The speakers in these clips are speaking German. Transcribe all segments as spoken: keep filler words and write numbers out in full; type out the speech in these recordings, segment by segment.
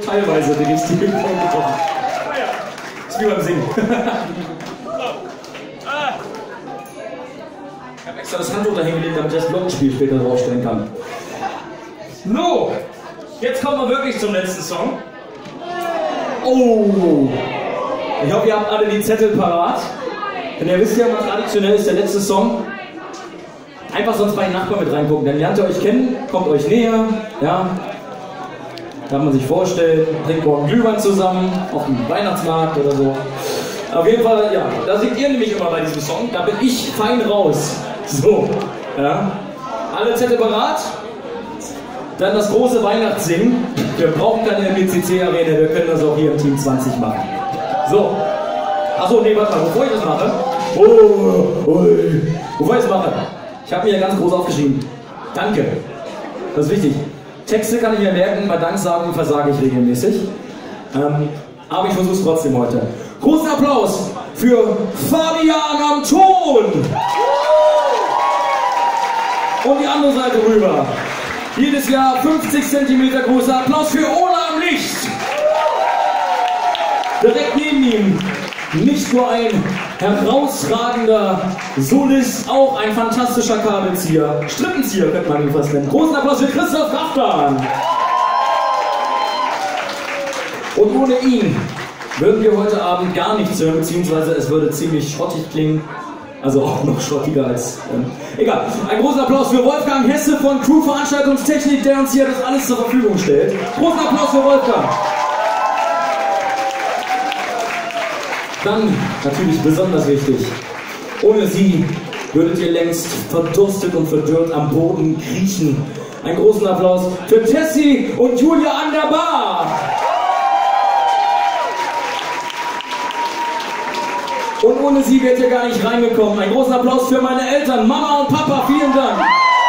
teilweise die richtige Form bekommen. Das ist wie beim Singen. Ich habe extra das Handtuch dahin gelegt, damit ich das Glockenspiel später draufstellen kann. No! Jetzt kommen wir wirklich zum letzten Song. Oh! Ich hoffe, ihr habt alle die Zettel parat. Denn ihr wisst ja, was traditionell ist der letzte Song. Einfach sonst bei den Nachbarn mit reingucken. Dann lernt ihr euch kennen, kommt euch näher. Ja. Kann man sich vorstellen, trinkt morgen Glühwein zusammen auf dem Weihnachtsmarkt oder so. Auf jeden Fall, ja, da singt ihr nämlich immer bei diesem Song. Da bin ich fein raus. So. Ja. Alle Zettel parat. Dann das große Weihnachtssingen. Wir brauchen keine M B C C-Arena, wir können das auch hier im Team zwanzig machen. So. Achso, nee, warte mal, bevor ich das mache. Oh, ui, bevor ich das mache. Ich habe mir hier ganz groß aufgeschrieben. Danke. Das ist wichtig. Texte kann ich mir merken, bei Danksagen versage ich regelmäßig. Ähm, aber ich versuche es trotzdem heute. Großen Applaus für Fabian am Ton. Und die andere Seite rüber. Jedes Jahr fünfzig Zentimeter großer Applaus für Ola am Licht. Direkt neben ihm nicht nur ein herausragender Solist, auch ein fantastischer Kabelzieher. Strippenzieher könnte man ihn fast nennen. Großen Applaus für Christoph Raftan. Und ohne ihn würden wir heute Abend gar nichts hören, beziehungsweise es würde ziemlich schrottig klingen. Also auch noch schrottiger als... Ähm, egal. Ein großer Applaus für Wolfgang Hesse von Crew Veranstaltungstechnik, der uns hier das alles zur Verfügung stellt. Großen Applaus für Wolfgang. Dann, natürlich besonders wichtig, ohne sie würdet ihr längst verdurstet und verdürrt am Boden kriechen. Einen großen Applaus für Tessie und Julia an der Bar. Und ohne sie wärt ihr gar nicht reingekommen. Einen großen Applaus für meine Eltern, Mama und Papa, vielen Dank.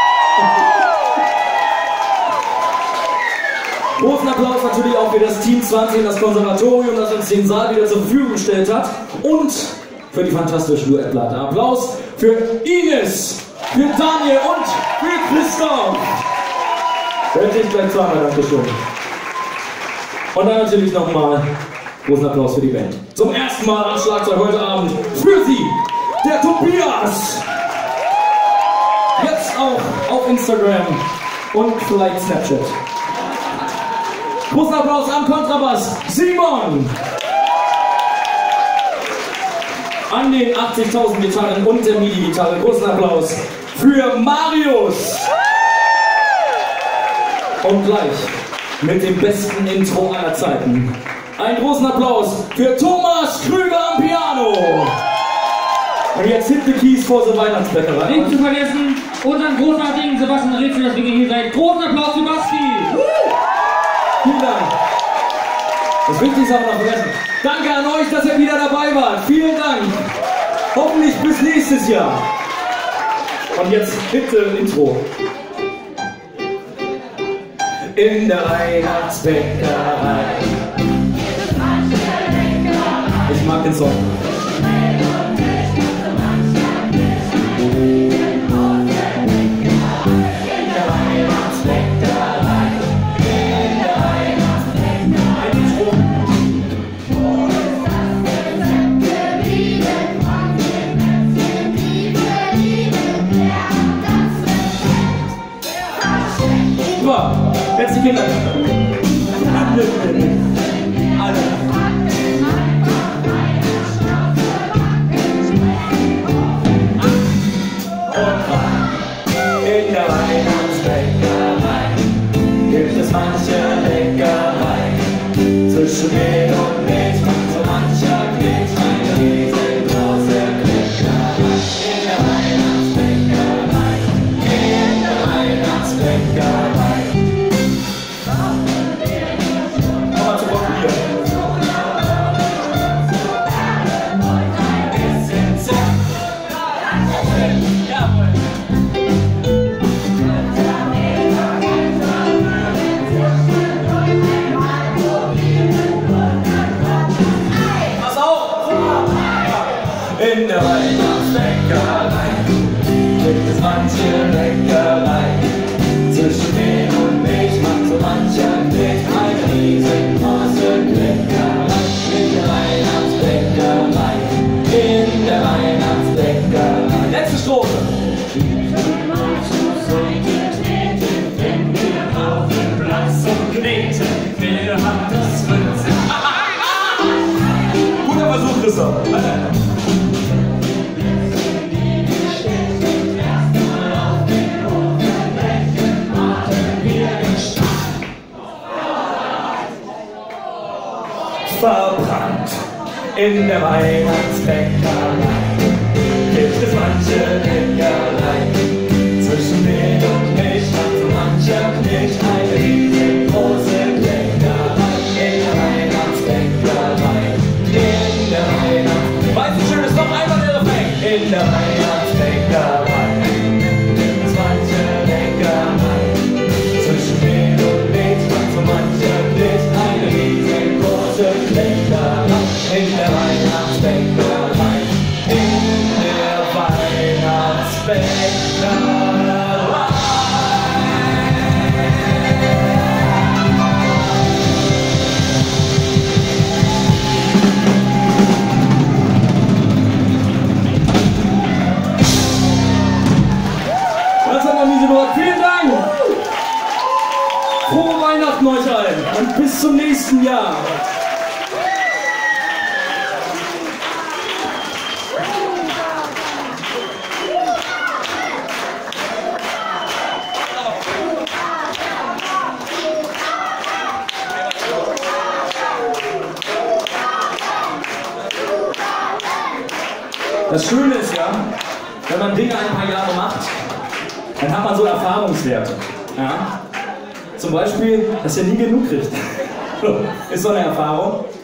Großen Applaus natürlich auch für das Team zwanzig und das Konservatorium, das uns den Saal wieder zur Verfügung gestellt hat. Und für die fantastische Duettplatte. Applaus für Ines, für Daniel und für Christoph. Hört sich gleich zweimal, Dankeschön. Und dann natürlich nochmal großen Applaus für die Band. Zum ersten Mal am Schlagzeug heute Abend für sie, der Tobias. Jetzt auch auf Instagram und vielleicht Snapchat. Großen Applaus am Kontrabass, Simon! An den achtzigtausend Gitarren und der MIDI-Gitarre, großen Applaus für Marius! Und gleich mit dem besten Intro aller Zeiten. Einen großen Applaus für Thomas Krüger am Piano! Und jetzt Hit the Keys vor der Weihnachtsbäckerei. Nicht zu vergessen, unseren großartigen Sebastian Rätsel, dass wir hier seid. Großen Applaus für Basti! Vielen Dank. Das Wichtigste haben wir noch vergessen. Danke an euch, dass ihr wieder dabei wart. Vielen Dank. Hoffentlich bis nächstes Jahr. Und jetzt bitte Intro. In der Weihnachtsbäckerei. Ich mag den Song. Jetzt die Kinder. Alle. In der Weihnachtsbäckerei gibt es manche Leckerei. Zwischen Mehl und Milch macht so mancher Keks eine riesengroße Kleckerei. In der Weihnachtsbäckerei, in der Weihnachtsbäckerei. In der Weihnachtsbäckerei gibt es manche Leckerei. Zwischen Mehl und Milch macht so mancher Keks eine riesen mir hat das Prinzip. Guter Versuch, Christoph. Verbrannt in der Weihnachtsbäckerei gibt es manche Bäckerei. Zwischen Mehl und Milch hat so mancher Knecht eine riesengroße Bäckerei. In der Weihnachtsbäckerei, in der Weihnachts... Weißt du, schön ist noch einmal der Refrain. In der Weihnachtsbäckerei gibt es manche Bäckerei. Zwischen Mehl und Milch hat so mancher Knecht eine riesengroße Bäckerei. In der Weihnachtsbäckerei, in der Weihnachtsbäckerei. Das hat man diese Wort. Vielen Dank! Frohe Weihnachten euch allen und bis zum nächsten Jahr. Das Schöne ist ja, wenn man Dinge ein paar Jahre macht, dann hat man so Erfahrungswerte. Ja? Zum Beispiel, dass ihr nie genug kriegt. Ist so eine Erfahrung.